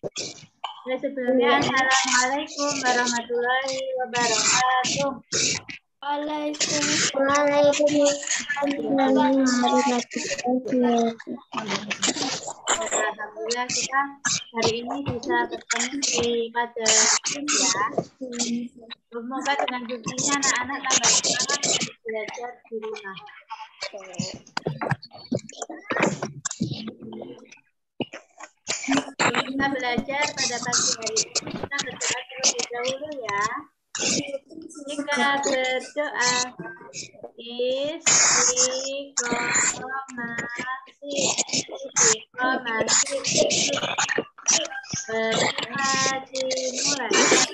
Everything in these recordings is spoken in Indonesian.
Sebelumnya, Assalamualaikum warahmatullahi wabarakatuh. Alhamdulillah kita hari ini bisa bertemu di pada Zoom ya. Semoga dengan Zoom ini anak-anak tambah semangat untuk belajar di rumah. Kita belajar pada pagi hari ini, kita berdoa terlebih dahulu ya. Jika berdoa berdoa dimulai.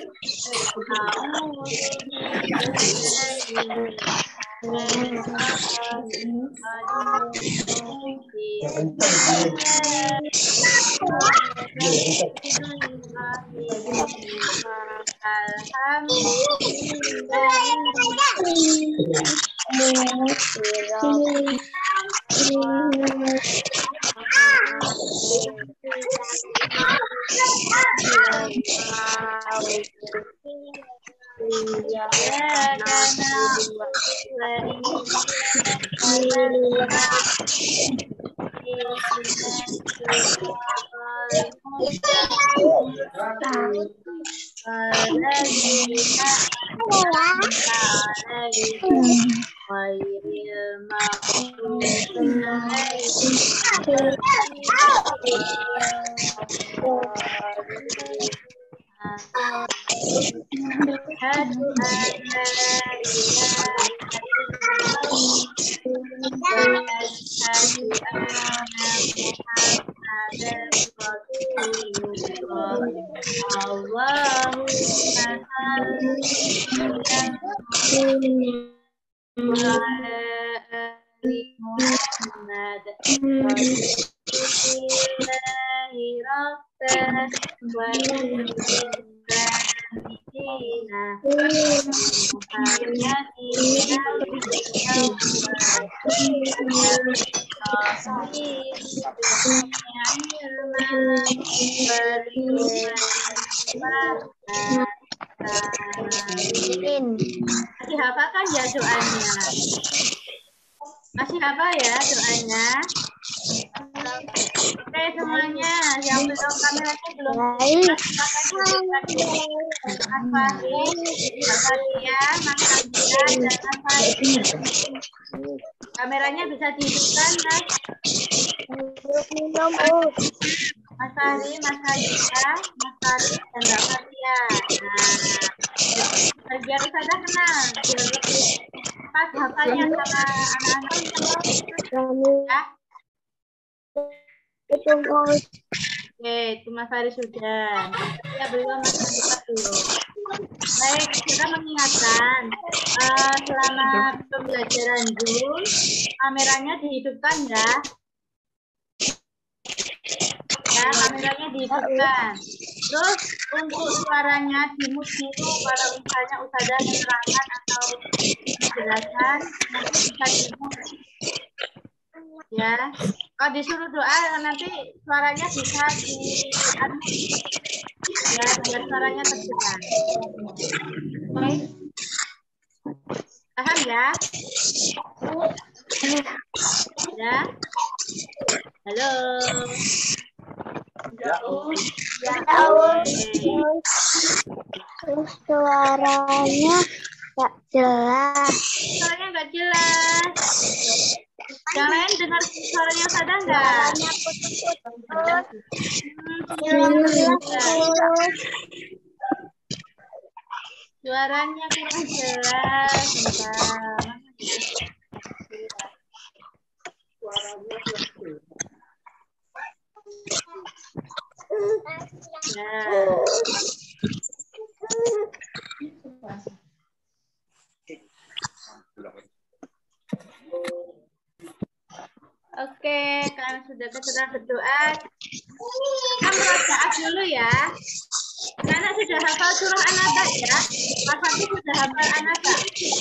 Masih hafal kan ya doanya? Masih hafal ya doanya? Oke semuanya, yang belum kameranya belum kameranya bisa dihidupkan Mas. Mas Fahri, Mas Hadika, Mas Fahri, dan Mbak Fatia. Nah, biar Ustazah kenal, biar lebih pas hafalnya sama anak-anak. Ya. Oke, itu Mas Fahri sudah. Ya belum, Mas Hadika belum. Baik, kita mengingatkan selama pembelajaran Zoom, kameranya dihidupkan ya. Ya, kameranya dihidupkan. Terus untuk suaranya dimute dulu kalau misalnya Ustazah menerangkan atau menjelaskan, nanti bisa dimute. Ya, kalau disuruh doa nanti suaranya bisa ya, biar suaranya terdengar. Oke, paham ya? Ya, halo. Suaranya nggak jelas. Suaranya nggak jelas. Yang lain dengar suaranya sadar nggak? Suaranya kurang jelas. Oke, kalian sudah berdoa. Kita merojaah dulu ya. Karena sudah hafal surah An-Naba ya. Mas Fatih sudah hafal An-Naba.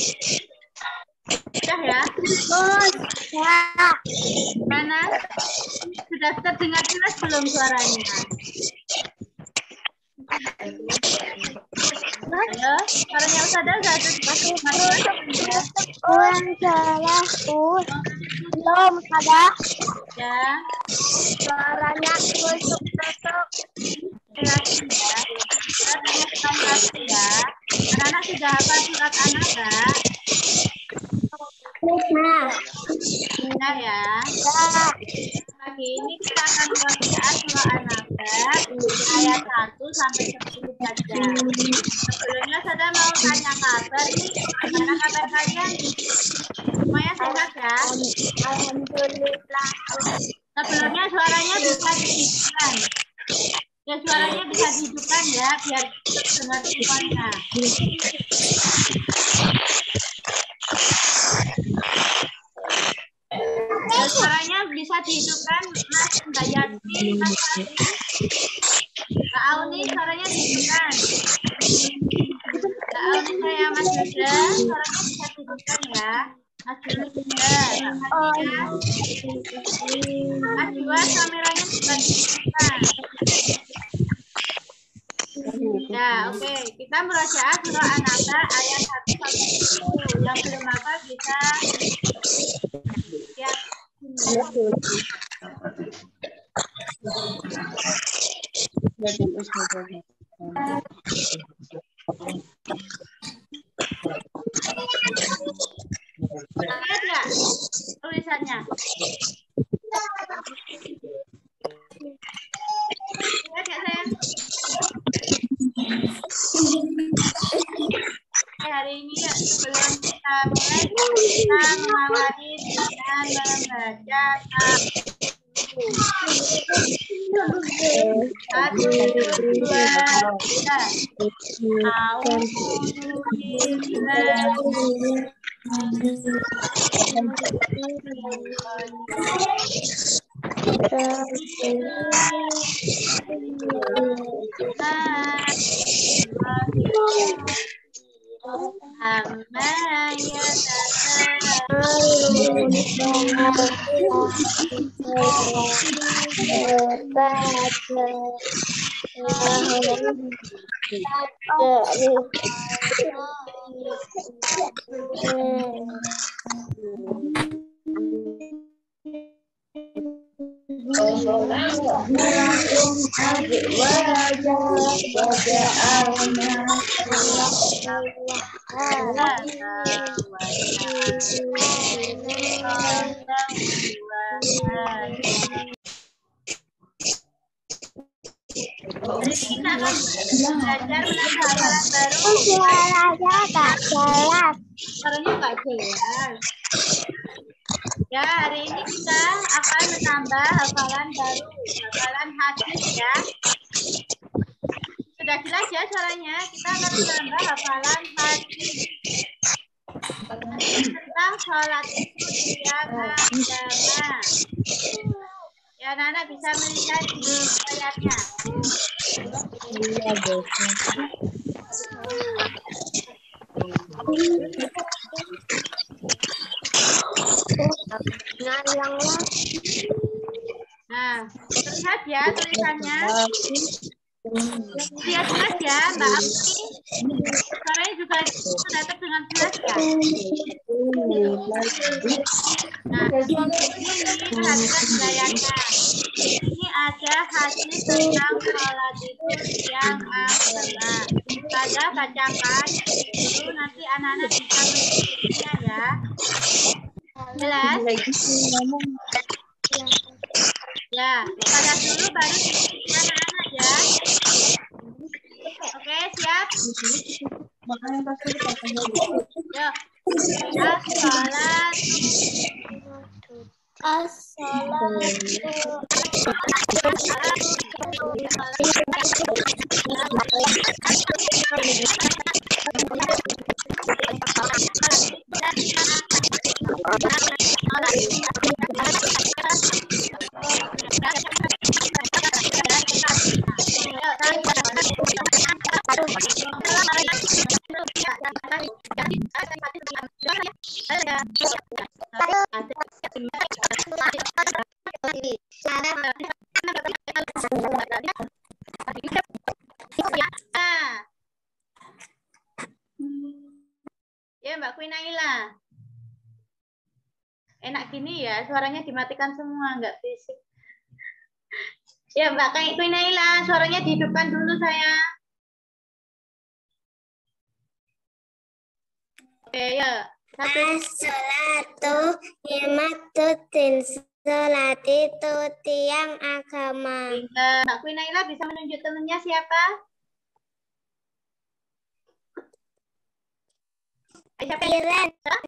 Sudah ya? Ya. Mana? Sudah terdengar jelas belum suaranya? Halo, suaranya Usada udah ada ya? Belum ada. Ya, Suaranya tusuk-tusuk. lagi ya. Kita tanya sekali lagi ya. Anak-anak sudah hafal surat An-Naba? Sudah ya. Pagi ini kita akan belajar surah An-Naba ayat 1 sampai 10 saja. Sebelumnya saya mau tanya kabar nih. Gimana kabar kalian? Semuanya sehat ya? Alhamdulillah. Sebelumnya suaranya bisa dihidupkan. Ya, suaranya bisa dihidupkan ya, biar dengar semuanya. Ya, suaranya bisa dihidupkan, Mas Mbak Yati, Mas Fadli, Mbak Auni, suaranya dihidupkan. Mbak Auni, saya Mas Yuda, suaranya bisa dihidupkan ya. Mas Yuda juga, Mbak Fatia, Mas Dua, kameranya juga dihidupkan. Ya, oke. Kita murojaah surah An-Naba ayat 1 sampai 10. Yang belum hafal bisa lihat lihat ya tulisannya. Lihat ya sayang. Hari ini ya, sebelum kita mulai, kita mengawali dengan membaca satu, dua, tiga. Belajar menambah hafalan baru. Suaranya tak jelas. Suaranya nggak jelas. Ya, hari ini kita akan menambah hafalan baru, hafalan hadis ya. Sudah jelas ya suaranya? Kita akan menambah hafalan hadis tentang sholat itu tiap agama. Ya, anak-anak bisa melihat di ayatnya. Nah, terlihat ya tulisannya. Lihat jelas ya, Mbak Afi. Suaranya juga sudah terdengar jelas ya. Nah, ini perhatikan ayatnya. Ini ada hadis tentang sholat itu yang agama. Saya bacakan dulu, nanti anak-anak bisa mengikutinya ya. Jelas? Ya, pada dulu baru anak-anak ya. Oke, siap? Yuk. Naila. Enak gini ya, suaranya dimatikan semua, nggak berisik. Ya, Mbak Queen Naila, suaranya dihidupkan dulu sayang. Oke, ya. As-sholatu imaduddin. Sholat itu tiang agama. Mbak Queen Naila bisa menunjuk temannya siapa? Siapa? Iren.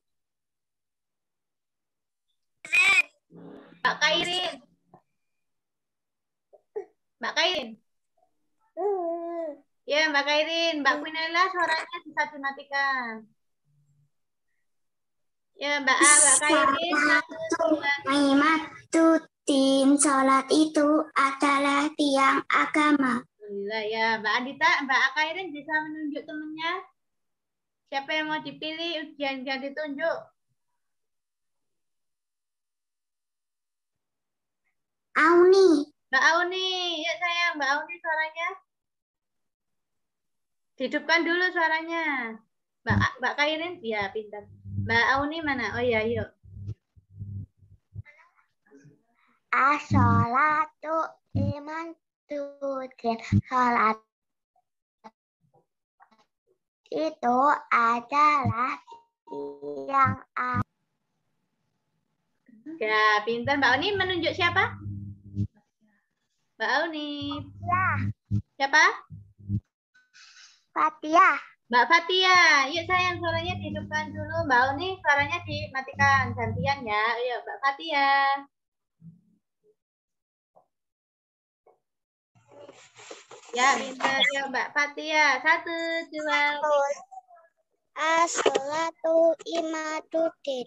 Mbak Kairin. Mbak Kairin. Ya, Mbak Kairin. Mbak Queen Naila suaranya bisa dimatikan. Ya, Mbak Kairin. Imaduddin. Sholat itu adalah tiang agama. Alhamdulillah ya, Mbak Andita, Mbak Kairin bisa menunjuk temannya. Siapa yang mau dipilih, jangan ditunjuk. Auni. Mbak Auni, ya sayang, Mbak Auni suaranya. Hidupkan dulu suaranya. Mbak Kairin, ya pintar. Mbak Auni mana? Oh ya, yuk. As-sholatu imaduddin. Sholat itu adalah tiang agama. Ya, pintar. Mbak Auni menunjuk siapa? Mbak Auni. Siapa? Fatihah. Mbak Fatia. Yuk sayang, suaranya dihidupkan dulu. Mbak Auni suaranya dimatikan. Gantian ya. Ayo, Mbak Fatia. Ya, pintar. Ya, Mbak Fatia. 1, 2, 3. As-sholatu imaduddin.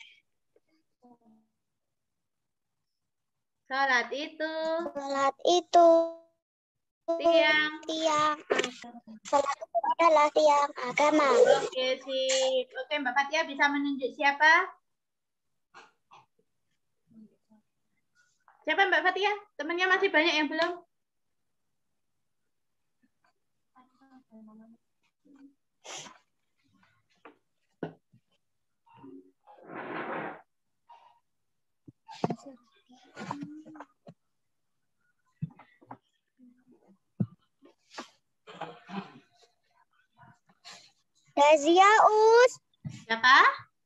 Sholat itu Sholat itu tiang. Sholat itu adalah tiang agama. Oke, sip. Oke, Mbak Fatia bisa menunjuk siapa? Siapa Mbak Fatia? Temannya masih banyak yang belum? Daziaus. Siapa?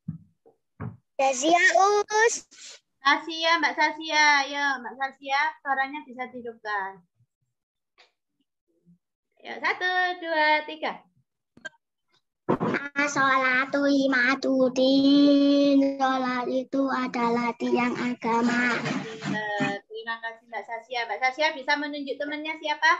Daziaus. Sasia, Mbak Sasia. Ayo, Mbak Sasia, suaranya bisa dihidupkan. Ya, 1, 2, 3. As-sholatu imaduddin. Sholat itu adalah tiang agama. Terima kasih Mbak Sasia. Mbak Sasia bisa menunjuk temannya siapa?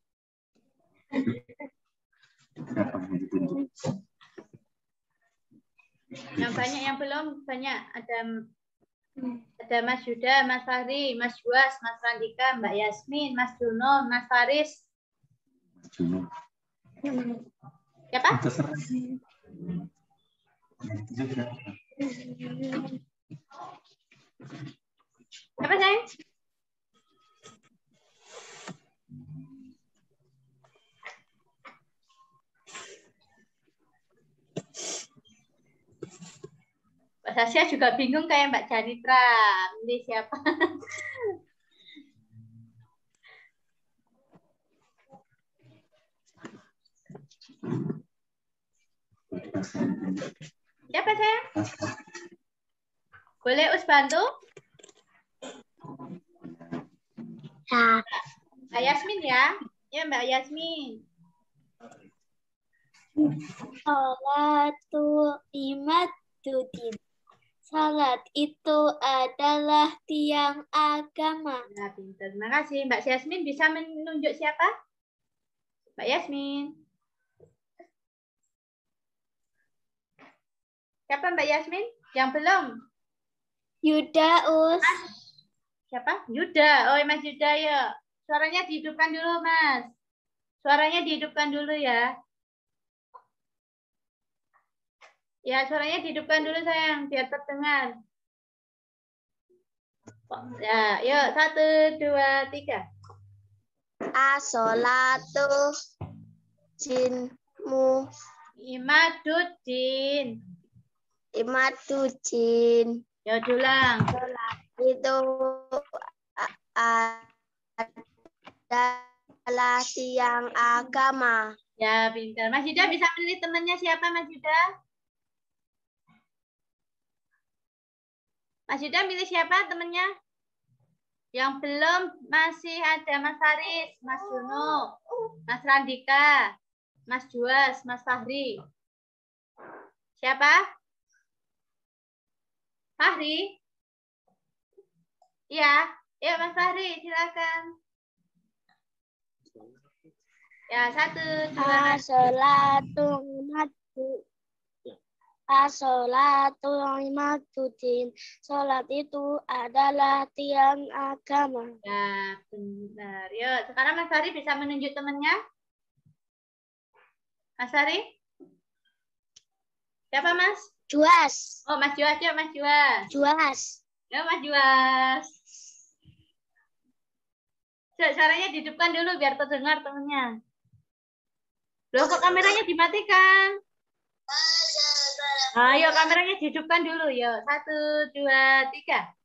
Yang banyak yang belum banyak. Ada Mas Yuda, Mas Fahri, Mas Juas, Mas Randika, Mbak Yasmin, Mas Juno, Mas Faris. Siapa? Siapa sayang? Mbak Sasya juga bingung kayak Mbak Janitra. Ini siapa? Siapa sayang? Boleh Us bantu? Ya. Mbak Yasmin ya. Ya Mbak Yasmin. Sholatu imaduddin. Salat itu adalah tiang agama. Nah, pintar. Terima kasih. Mbak Yasmin bisa menunjuk siapa? Mbak Yasmin. Siapa Mbak Yasmin? Yang belum? Yuda Us. Siapa? Yuda. Oh, Mas Yuda ya. Suaranya dihidupkan dulu, Mas. Suaranya dihidupkan dulu ya. Ya, suaranya dihidupkan dulu sayang, biar terdengar. Ya, yuk 1, 2, 3. As-sholatu jinmu. Imaduddin. imaduddin. Ya ulang. Itu adalah tiang agama. Ya, pintar. Mas Yuda bisa milih temannya siapa, Mas Yuda? Mas Yuda milih siapa temannya? Yang belum masih ada Mas Faris, Mas Juno, Mas Randika, Mas Juas, Mas Fahri. Siapa? Fahri? Iya, ya Mas Fahri, silakan. Ya, 1, 2. As-sholatu imaduddin. Sholat itu adalah tiang agama. Ya, benar. Yuk, sekarang Mas Fahri bisa menunjuk temannya? Mas Fahri? Siapa, Mas? Juas. Oh, Mas Juas, ya Mas Juas. Juas. Ya, Mas Juas. Caranya dihidupkan dulu biar terdengar temennya. Loh, kok kameranya dimatikan? Ayo, kameranya dihidupkan dulu. Yuk, 1, 2, 3.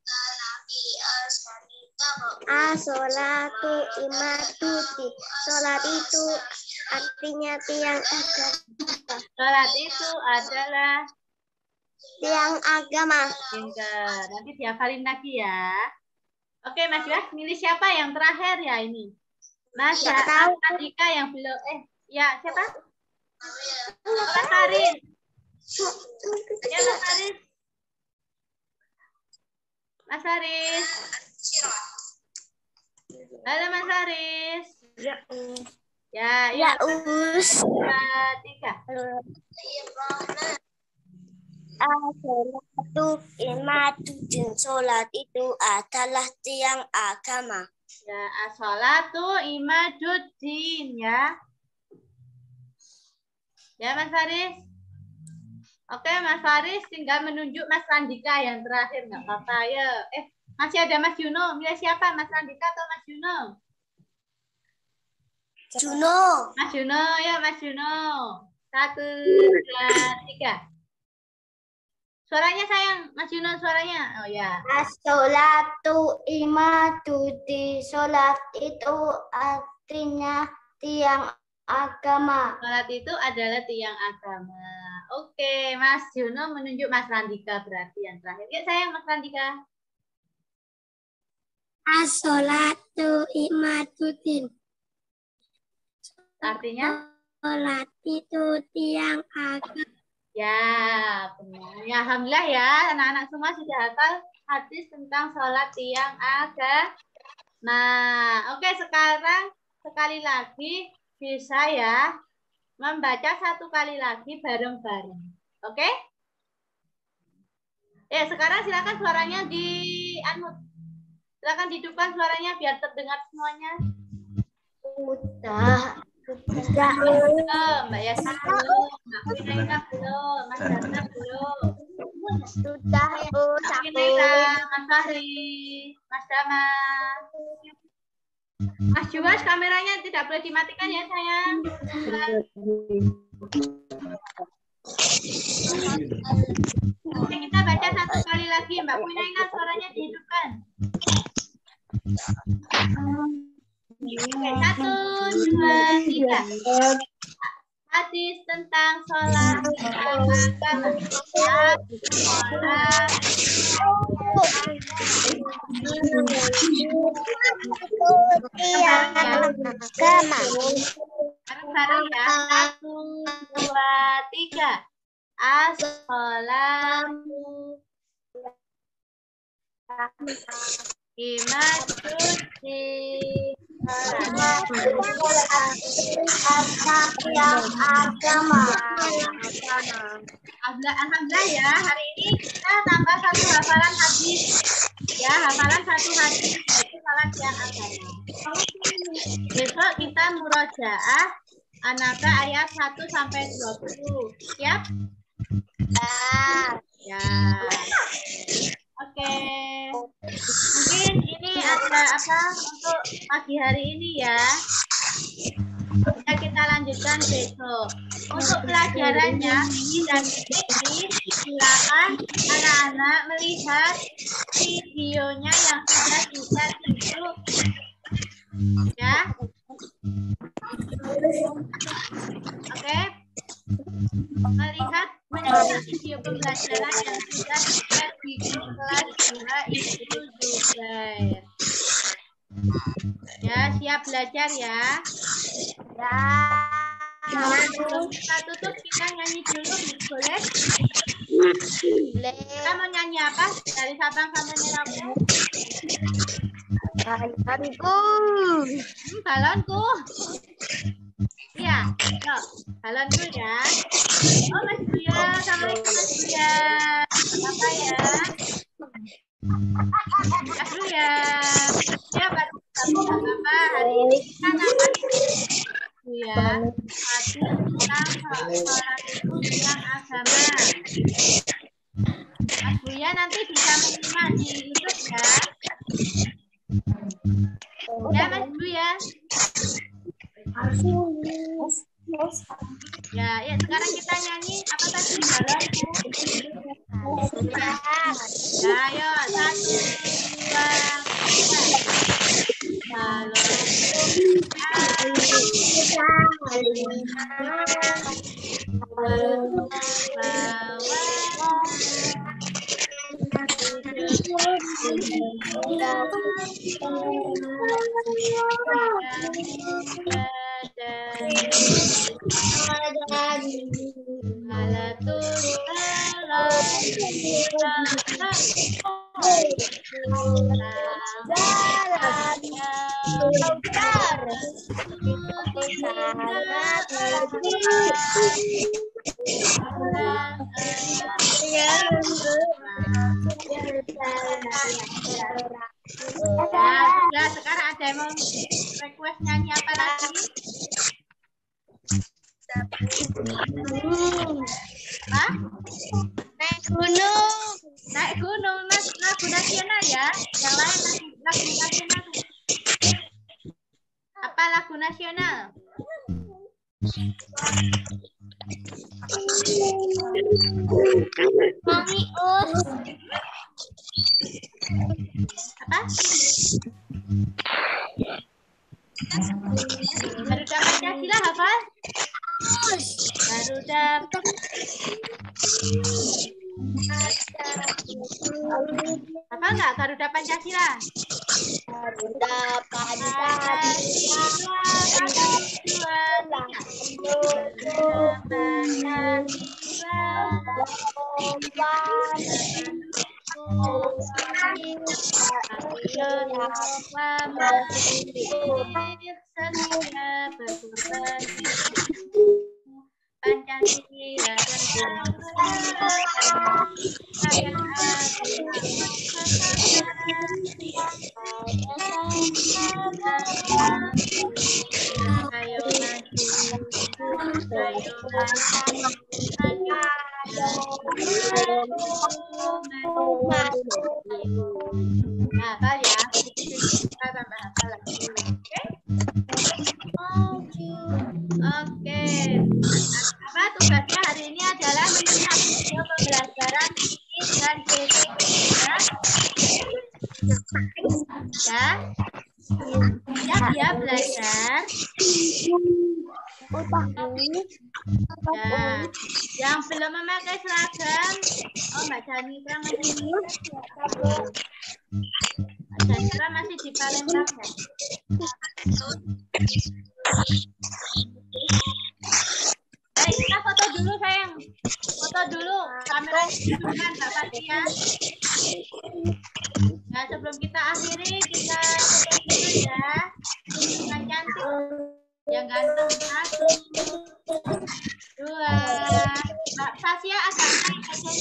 As-sholatu imaduddin. Sholat itu artinya tiang agama. Sholat itu adalah Tiang agama. pintar. Nanti dihafalin lagi ya. Oke, Mas Juas, milih siapa yang terakhir ya ini? Mas Randika yang belum. Ya, siapa? Mas Faris. Ya, Mas Faris. Mas Faris. Halo, Mas Faris. Ya, Ya, Us. 2, 3. As-sholatu imaduddin. Sholat itu adalah tiang agama. Ya, as-sholatu imaduddin ya. Ya, Mas Faris. Oke, Mas Faris tinggal menunjuk Mas Randika yang terakhir, nggak apa-apa ya. Masih ada Mas Juno. Milih siapa, Mas Randika atau Mas Juno? Juno. Mas Juno ya, Mas Juno. 1, 2, 3. Suaranya sayang, Mas Juno suaranya. Oh ya. As-sholatu imaduddin. Sholat itu artinya tiang agama. Sholat itu adalah tiang agama. Oke, Mas Juno menunjuk Mas Randika berarti yang terakhir. Ya sayang, Mas Randika. As-sholatu imaduddin. Artinya? Sholat itu tiang agama. Ya, benar. Ya, alhamdulillah ya, anak-anak semua sudah hafal hadis tentang sholat tiang agama. Oke, sekarang sekali lagi bisa ya membaca 1 kali lagi bareng-bareng. Oke? Ya, sekarang silakan suaranya silakan dihidupkan suaranya biar terdengar semuanya. Udah. Belum, Mbak Yasmin belum, Mbak Winaina belum, Mas Dana belum. Sudah, Mbak Winaina, Mas Fahri, Mas Dama. Mas Juas, kameranya tidak boleh dimatikan ya, sayang. Oke, kita baca 1 kali lagi, Mbak Winaina, suaranya dihidupkan. Oke, 1, 2, 3. Hadis tentang sholat agama. Bareng-bareng ya. 1, 2, 3. As-sholatu imaduddin. Alhamdulillah ya, hari ini kita tambah 1 hafalan hadis. Ya, hafalan 1 hadis yaitu sholat tiang agama. Besok kita murojaah An-Naba ayat 1 sampai 20. Siap? Ya. Oke. Mungkin ini ada apa untuk pagi hari ini ya. Kita lanjutkan dan besok. Untuk pelajarannya ini dan ini silakan anak-anak melihat videonya yang sudah bisa dulu ya. Oke. Melihat menyimak video pembelajaran yang sudah bisa di kelas 2 Ibu Zubair. Ya, siap belajar ya. Ya. Sebelum kita tutup, kita nyanyi dulu, boleh? Kita mau nyanyi apa? Dari Sabang sampai Merauke. Balonku. Balonku. Iya, yuk, balonku ya. Oh, Mas Buya, assalamualaikum Mas Buya. Apa ya? Mas Buya. Ya, Bapak, hari ini kita dapat ya, satu tentang sholat itu yang agama. Mas Buya nanti bisa menyimak di YouTube ya. Ya, Mas Buya. Ya, ya sekarang kita nyanyi apa tadi balonku? Ya, ayo 1, 2, 3. Ya, sekarang ada yang mau request nyanyi apa lagi? Hah? Naik gunung. Naik gunung, lagu nasional ya. Yang lain lagu nasional. Apa lagu nasional? Mami Us. Apa? Garuda Pancasila hafal? Garuda. Apa enggak Garuda Pancasila? Garuda Pancasila. Pancasila ayo maju, ayo hafal ya, kita tambah hafal lagi. Oke. Apa tugasnya hari ini adalah menyimak video pembelajaran ini dan GT ya. Ya belajar. Ya, yang belum memakai seragam, oh Mbak Janitra masih di Palembang ya. Baik, kita foto dulu sayang. Foto dulu, kamera kan Mbak Fatia. Nah, sebelum kita akhiri, kita foto dulu ya. Yang cantik, yang ganteng. 1, 2. Mbak Sasya agak naik aja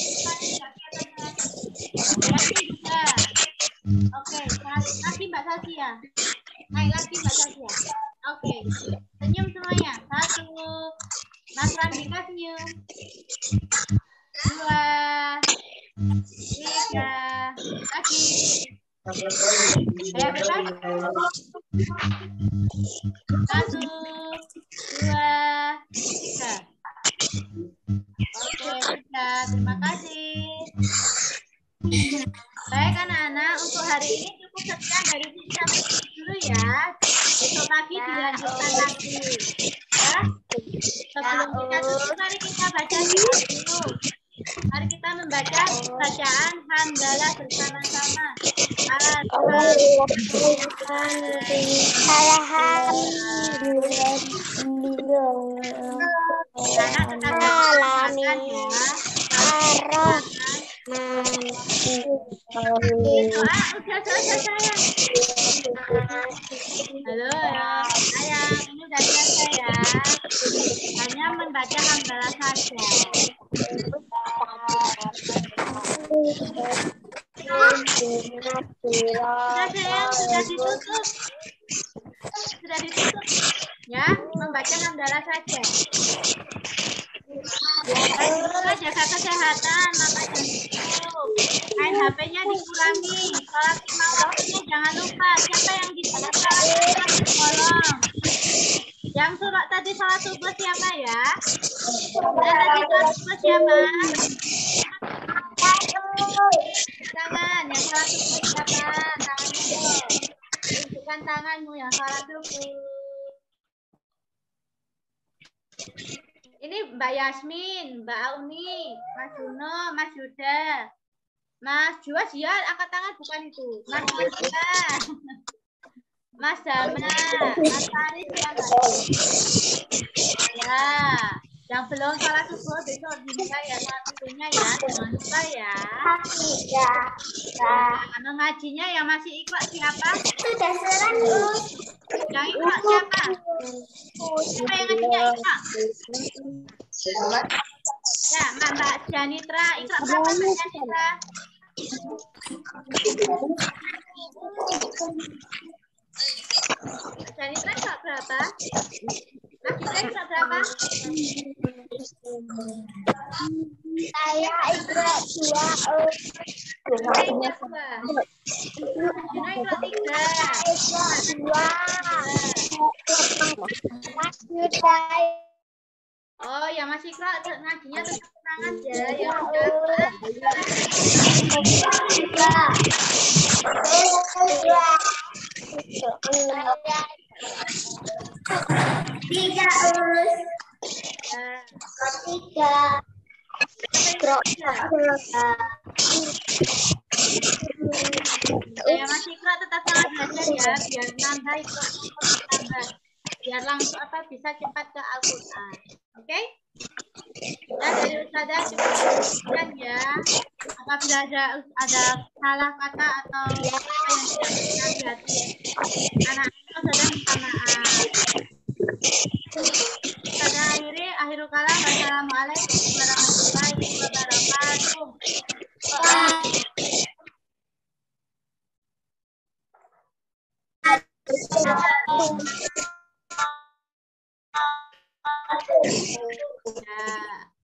juga. Oke, lagi Mbak Sasya. Naik lagi Mbak Sasya. Oke, senyum semuanya. 1. Mas Randika senyum. 2, 3. Lagi. Saya bebas. 1, 2. hafalan lagi. Ya. Sebelum kita tutup, mari kita baca dulu. Mari kita membaca bacaan hamdalah bersama-sama. Udah sayang. Halo ya, sayang. Ini udah selesai ya. Hanya membaca hamdalah saja. Sudah sayang, sudah ditutup. Sudah ditutup. Ya, membaca hamdalah saja. Jaga kesehatan, maka main HP-nya dikurangi. Sholat lima waktunya jangan lupa. Siapa yang disuruh sholat tolong. Yang suruh tadi sholat subuh siapa ya? Dan tadi sholat subuh siapa? Tangan yang sholat subuh siapa? Tanganmu. Tunjukkan tanganmu yang sholat subuh. Ini Mbak Yasmin, Mbak Auni, Mas Juno, Mas Yuda, Mas Juas ya, angkat tangan bukan itu. Mas Yuda, Mas Dama, Mas Faris ya, ya. Yang belum sholat subuh besok dimulai ya sholat subuhnya ya, jangan lupa ya. Mengajinya yang masih ikut siapa? Sudah selesai. Yang ikut siapa? Siapa yang ngajinya ikut? Ya, Mbak Janitra, ikut berapa Mbak Janitra? Janitra ikut berapa? Mas Janitra ikut berapa? Saya ikut 2. Juna ikut 3. Oh, ya masih ikut ngajinya tetap tenang aja ya. Ya masih ikut tetap semangat belajar ya, biar nambah ikut tambah, biar langsung bisa cepat ke Al-Quran. Oke? Dan dari Ustazah cukup sekian ya. Apabila ada salah kata atau apa yang tidak berhati, anak-anak sudah minta maaf. Pada akhirul kalam, wassalamualaikum warahmatullahi wabarakatuh.